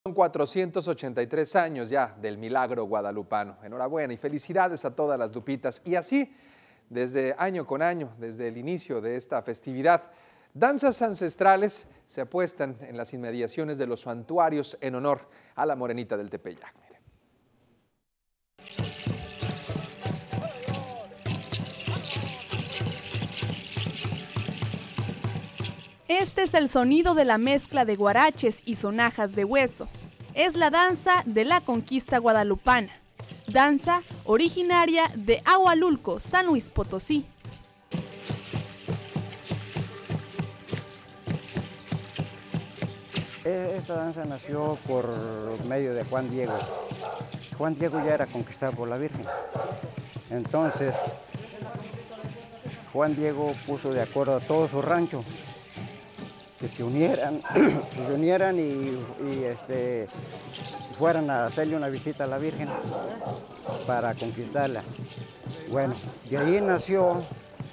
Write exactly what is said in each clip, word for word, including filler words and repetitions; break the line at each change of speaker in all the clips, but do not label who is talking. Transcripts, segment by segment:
Son cuatrocientos ochenta y tres años ya del milagro guadalupano. Enhorabuena y felicidades a todas las lupitas. Y así, desde año con año, desde el inicio de esta festividad, danzas ancestrales se apuestan en las inmediaciones de los santuarios en honor a la Morenita del Tepeyac. Miren.
Este es el sonido de la mezcla de guaraches y sonajas de hueso. Es la danza de la conquista guadalupana, danza originaria de Ahualulco, San Luis Potosí.
Esta danza nació por medio de Juan Diego. Juan Diego ya era conquistado por la Virgen. Entonces, Juan Diego puso de acuerdo a todo su rancho que se unieran, que se unieran y, y este, fueran a hacerle una visita a la Virgen para conquistarla. Bueno, de ahí nació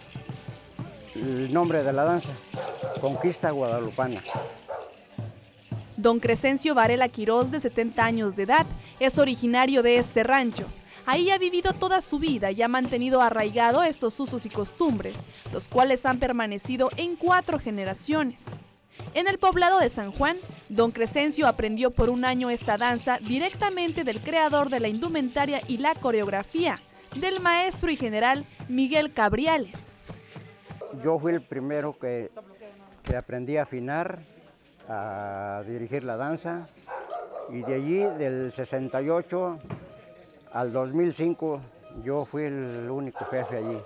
el nombre de la danza, Conquista Guadalupana.
Don Crescencio Varela Quirós, de setenta años de edad, es originario de este rancho. Ahí ha vivido toda su vida y ha mantenido arraigado estos usos y costumbres, los cuales han permanecido en cuatro generaciones. En el poblado de San Juan, don Crescencio aprendió por un año esta danza directamente del creador de la indumentaria y la coreografía, del maestro y general Miguel Cabriales.
Yo fui el primero que, que aprendí a afinar, a dirigir la danza, y de allí, del sesenta y ocho al dos mil cinco, yo fui el único jefe allí.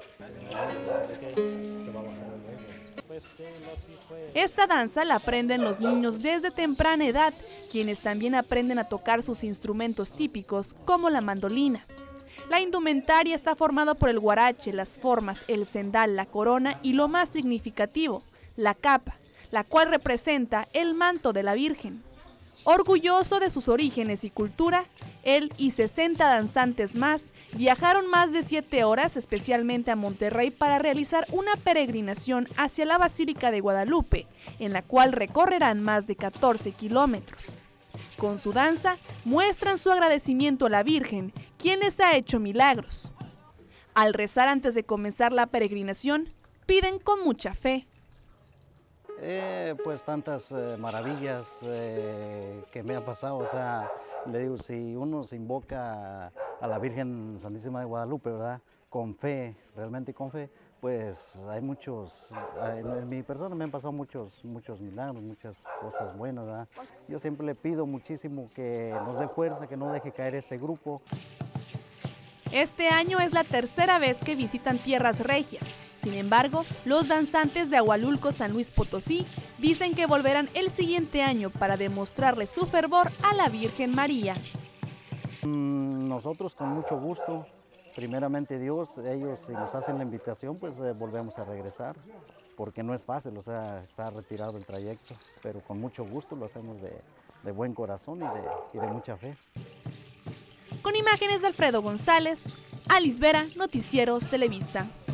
Esta danza la aprenden los niños desde temprana edad, quienes también aprenden a tocar sus instrumentos típicos, como la mandolina. La indumentaria está formada por el guarache, las formas, el cendal, la corona y lo más significativo, la capa, la cual representa el manto de la Virgen. Orgulloso de sus orígenes y cultura, él y sesenta danzantes más viajaron más de siete horas especialmente a Monterrey para realizar una peregrinación hacia la Basílica de Guadalupe, en la cual recorrerán más de catorce kilómetros. Con su danza muestran su agradecimiento a la Virgen, quien les ha hecho milagros. Al rezar antes de comenzar la peregrinación, piden con mucha fe.
Eh, pues tantas eh, maravillas eh, que me han pasado, o sea, le digo, si uno se invoca a, a la Virgen Santísima de Guadalupe, ¿verdad? Con fe, realmente con fe, pues hay muchos, en, en mi persona me han pasado muchos, muchos milagros, muchas cosas buenas, ¿verdad? Yo siempre le pido muchísimo que nos dé fuerza, que no deje caer este grupo.
Este año es la tercera vez que visitan tierras regias. Sin embargo, los danzantes de Ahualulco, San Luis Potosí, dicen que volverán el siguiente año para demostrarle su fervor a la Virgen María.
Nosotros con mucho gusto, primeramente Dios, ellos si nos hacen la invitación, pues eh, volvemos a regresar, porque no es fácil, o sea, está retirado el trayecto, pero con mucho gusto lo hacemos de, de buen corazón y de, y de mucha fe.
Con imágenes de Alfredo González, Alice Vera, Noticieros Televisa.